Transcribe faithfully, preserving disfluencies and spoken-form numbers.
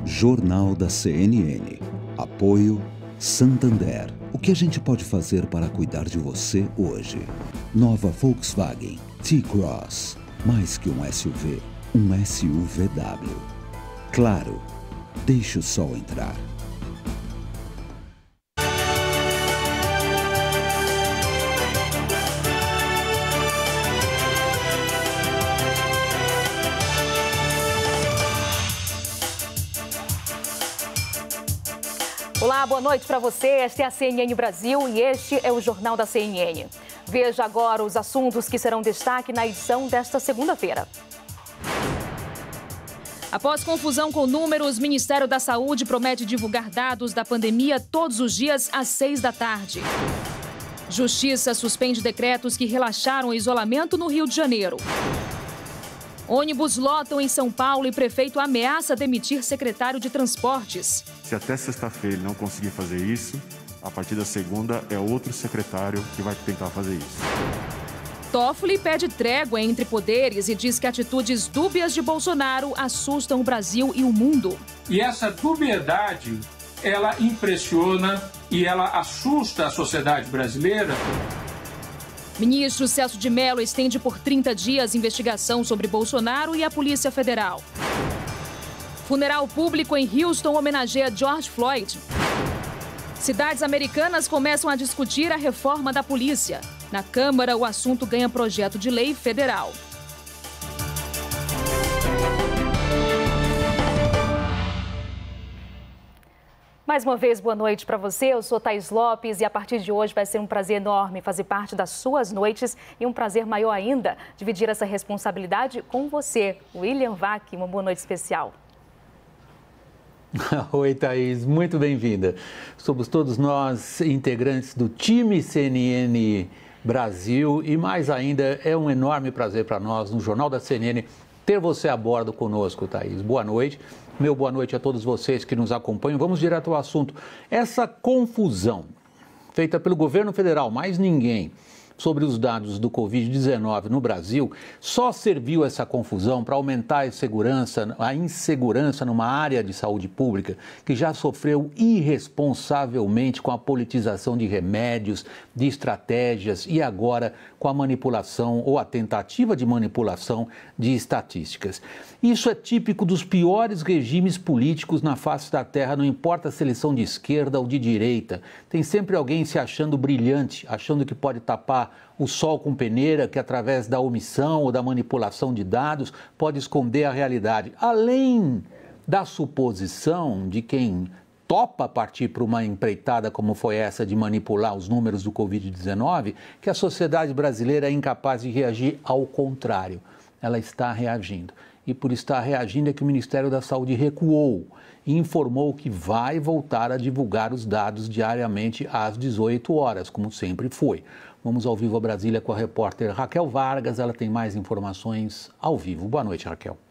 Jornal da C N N. Apoio Santander. O que a gente pode fazer para cuidar de você hoje? Nova Volkswagen T-Cross. Mais que um S U V, um S U V W. Claro, deixe o sol entrar. Olá, boa noite para você. Esta é a C N N Brasil e este é o Jornal da C N N. Veja agora os assuntos que serão destaque na edição desta segunda-feira. Após confusão com números, o Ministério da Saúde promete divulgar dados da pandemia todos os dias às seis da tarde. Justiça suspende decretos que relaxaram o isolamento no Rio de Janeiro. Ônibus lotam em São Paulo e prefeito ameaça demitir secretário de transportes. Se até sexta-feira ele não conseguir fazer isso, a partir da segunda é outro secretário que vai tentar fazer isso. Toffoli pede trégua entre poderes e diz que atitudes dúbias de Bolsonaro assustam o Brasil e o mundo. E essa dubiedade, ela impressiona e ela assusta a sociedade brasileira. Ministro Celso de Mello estende por trinta dias investigação sobre Bolsonaro e a Polícia Federal. Funeral público em Houston homenageia George Floyd. Cidades americanas começam a discutir a reforma da polícia. Na Câmara, o assunto ganha projeto de lei federal. Mais uma vez, boa noite para você. Eu sou Thaís Lopes e a partir de hoje vai ser um prazer enorme fazer parte das suas noites e um prazer maior ainda dividir essa responsabilidade com você, William Vac. Uma boa noite especial. Oi, Thaís, muito bem-vinda. Somos todos nós integrantes do time C N N Brasil e mais ainda é um enorme prazer para nós no Jornal da C N N ter você a bordo conosco, Thaís. Boa noite. Meu boa noite a todos vocês que nos acompanham. Vamos direto ao assunto. Essa confusão feita pelo governo federal, mais ninguém, sobre os dados do covid dezenove no Brasil, só serviu essa confusão para aumentar a insegurança, a insegurança numa área de saúde pública que já sofreu irresponsavelmente com a politização de remédios, de estratégias e agora com a manipulação ou a tentativa de manipulação de estatísticas. Isso é típico dos piores regimes políticos na face da Terra, não importa se eles são de esquerda ou de direita. Tem sempre alguém se achando brilhante, achando que pode tapar o sol com peneira, que através da omissão ou da manipulação de dados pode esconder a realidade. Além da suposição de quem topa partir para uma empreitada como foi essa de manipular os números do covid dezenove, que a sociedade brasileira é incapaz de reagir ao contrário. Ela está reagindo. E por estar reagindo é que o Ministério da Saúde recuou e informou que vai voltar a divulgar os dados diariamente às dezoito horas, como sempre foi. Vamos ao vivo a Brasília com a repórter Raquel Vargas, ela tem mais informações ao vivo. Boa noite, Raquel.